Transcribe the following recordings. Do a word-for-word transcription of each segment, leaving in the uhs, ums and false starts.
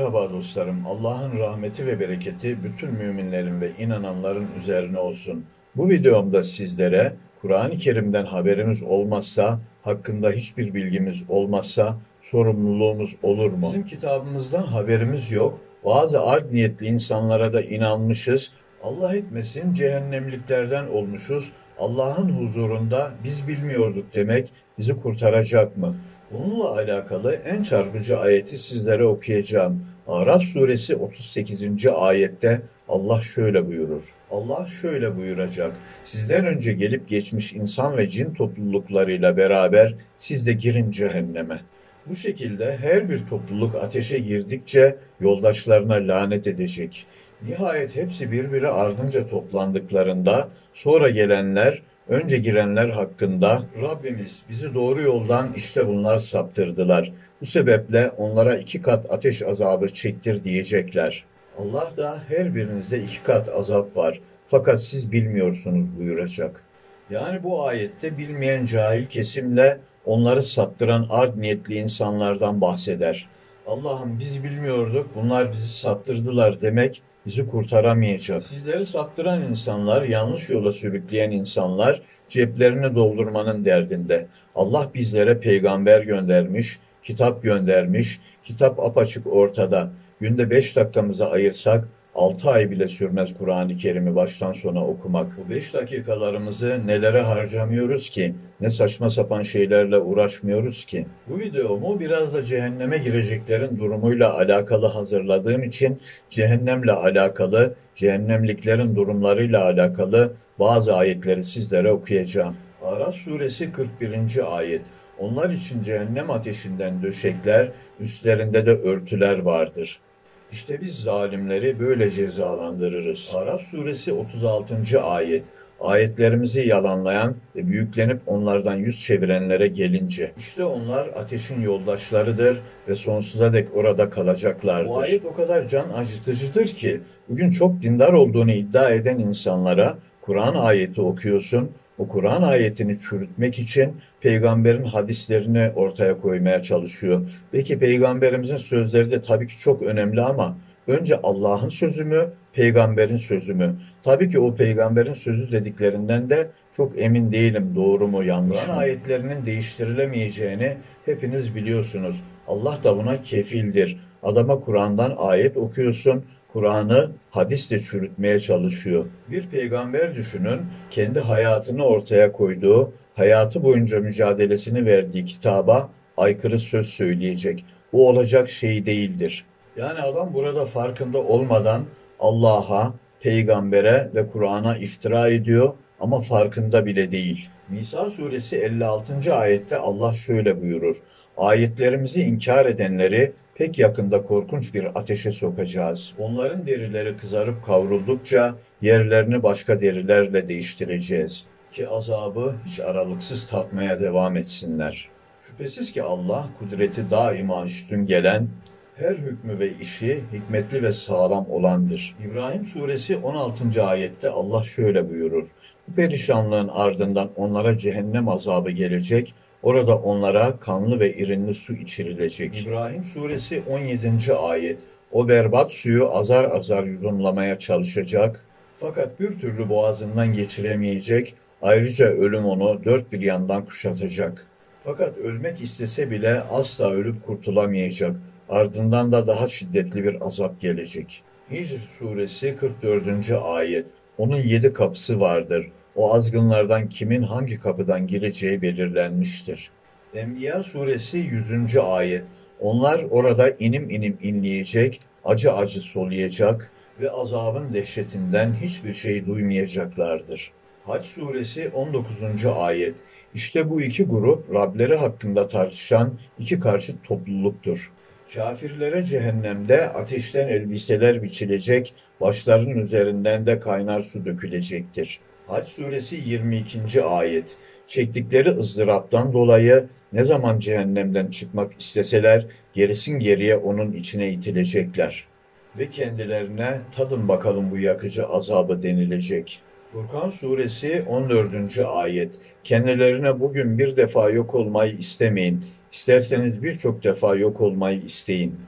Merhaba dostlarım. Allah'ın rahmeti ve bereketi bütün müminlerin ve inananların üzerine olsun. Bu videomda sizlere Kur'an-ı Kerim'den haberimiz olmazsa, hakkında hiçbir bilgimiz olmazsa sorumluluğumuz olur mu? Bizim kitabımızdan haberimiz yok. Bazı art niyetli insanlara da inanmışız. Allah etmesin cehennemliklerden olmuşuz. Allah'ın huzurunda biz bilmiyorduk demek bizi kurtaracak mı? Bununla alakalı en çarpıcı ayeti sizlere okuyacağım. Araf suresi otuz sekizinci ayette Allah şöyle buyurur. Allah şöyle buyuracak. Sizden önce gelip geçmiş insan ve cin topluluklarıyla beraber siz de girin cehenneme. Bu şekilde her bir topluluk ateşe girdikçe yoldaşlarına lanet edecek. Nihayet hepsi birbiri ardınca toplandıklarında sonra gelenler, önce girenler hakkında Rabbimiz bizi doğru yoldan işte bunlar saptırdılar. Bu sebeple onlara iki kat ateş azabı çektir diyecekler. Allah da her birinizde iki kat azap var. Fakat siz bilmiyorsunuz buyuracak. Yani bu ayette bilmeyen cahil kesimle onları saptıran art niyetli insanlardan bahseder. Allah'ım biz bilmiyorduk, bunlar bizi saptırdılar demek bizi kurtaramayacak. Sizleri saptıran insanlar, yanlış yola sürükleyen insanlar ceplerini doldurmanın derdinde. Allah bizlere peygamber göndermiş, kitap göndermiş, kitap apaçık ortada. Günde beş dakikamızı ayırsak altı ay bile sürmez Kur'an-ı Kerim'i baştan sona okumak. Bu beş dakikalarımızı nelere harcamıyoruz ki? Ne saçma sapan şeylerle uğraşmıyoruz ki? Bu videomu biraz da cehenneme gireceklerin durumuyla alakalı hazırladığım için cehennemle alakalı, cehennemliklerin durumlarıyla alakalı bazı ayetleri sizlere okuyacağım. Araf suresi kırk birinci ayet. Onlar için cehennem ateşinden döşekler, üstlerinde de örtüler vardır. İşte biz zalimleri böyle cezalandırırız. Araf suresi otuz altıncı ayet. Ayetlerimizi yalanlayan ve büyüklenip onlardan yüz çevirenlere gelince, işte onlar ateşin yoldaşlarıdır ve sonsuza dek orada kalacaklardır. Bu ayet o kadar can acıtıcıdır ki, bugün çok dindar olduğunu iddia eden insanlara Kur'an ayeti okuyorsun, o Kur'an ayetini çürütmek için peygamberin hadislerini ortaya koymaya çalışıyor. Peki peygamberimizin sözleri de tabii ki çok önemli ama önce Allah'ın sözü mü, peygamberin sözü mü? Tabii ki o peygamberin sözü dediklerinden de çok emin değilim, doğru mu yanlış mı? Kur'an ayetlerinin değiştirilemeyeceğini hepiniz biliyorsunuz. Allah da buna kefildir. Adama Kur'an'dan ayet okuyorsun, Kur'an'ı hadisle çürütmeye çalışıyor. Bir peygamber düşünün, kendi hayatını ortaya koyduğu, hayatı boyunca mücadelesini verdiği kitaba aykırı söz söyleyecek. Bu olacak şey değildir. Yani adam burada farkında olmadan Allah'a, peygambere ve Kur'an'a iftira ediyor ama farkında bile değil. Nisa suresi elli altıncı ayette Allah şöyle buyurur. Ayetlerimizi inkar edenleri pek yakında korkunç bir ateşe sokacağız. Onların derileri kızarıp kavruldukça yerlerini başka derilerle değiştireceğiz. Ki azabı hiç aralıksız tatmaya devam etsinler. Şüphesiz ki Allah kudreti daima üstün gelen, her hükmü ve işi hikmetli ve sağlam olandır. İbrahim suresi on altıncı ayette Allah şöyle buyurur. Bu perişanlığın ardından onlara cehennem azabı gelecek, orada onlara kanlı ve irinli su içirilecek. İbrahim suresi on yedinci ayet. O berbat suyu azar azar yudumlamaya çalışacak, fakat bir türlü boğazından geçiremeyecek, ayrıca ölüm onu dört bir yandan kuşatacak. Fakat ölmek istese bile asla ölüp kurtulamayacak. Ardından da daha şiddetli bir azap gelecek. Hicr suresi kırk dördüncü ayet. Onun yedi kapısı vardır. O azgınlardan kimin hangi kapıdan gireceği belirlenmiştir. Enbiya suresi yüzüncü ayet. Onlar orada inim inim inleyecek, acı acı soluyacak ve azabın dehşetinden hiçbir şey duymayacaklardır. Hac suresi on dokuzuncu ayet. İşte bu iki grup Rableri hakkında tartışan iki karşıt topluluktur. Kafirlere cehennemde ateşten elbiseler biçilecek, başlarının üzerinden de kaynar su dökülecektir. Hac suresi yirmi ikinci ayet. Çektikleri ızdıraptan dolayı ne zaman cehennemden çıkmak isteseler gerisin geriye onun içine itilecekler. Ve kendilerine tadın bakalım bu yakıcı azabı denilecek. Furkan suresi on dördüncü ayet. Kendilerine bugün bir defa yok olmayı istemeyin. İsterseniz birçok defa yok olmayı isteyin.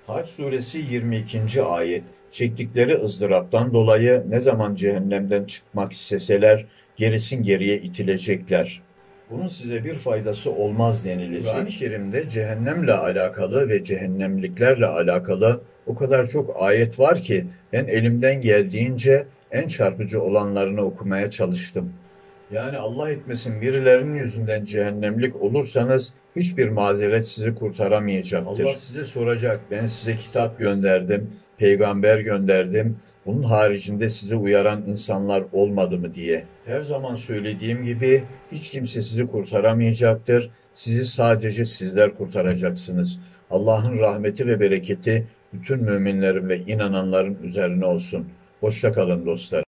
Hac suresi yirmi ikinci ayet. Çektikleri ızdıraptan dolayı ne zaman cehennemden çıkmak isteseler gerisin geriye itilecekler. Bunun size bir faydası olmaz denilecek. Kur'an-ı Kerim'de cehennemle alakalı ve cehennemliklerle alakalı o kadar çok ayet var ki ben elimden geldiğince en çarpıcı olanlarını okumaya çalıştım. Yani Allah etmesin birilerinin yüzünden cehennemlik olursanız hiçbir mazeret sizi kurtaramayacaktır. Allah size soracak, ben size kitap gönderdim, peygamber gönderdim, bunun haricinde sizi uyaran insanlar olmadı mı diye. Her zaman söylediğim gibi hiç kimse sizi kurtaramayacaktır, sizi sadece sizler kurtaracaksınız. Allah'ın rahmeti ve bereketi bütün müminlerin ve inananların üzerine olsun. Hoşça kalın dostlar.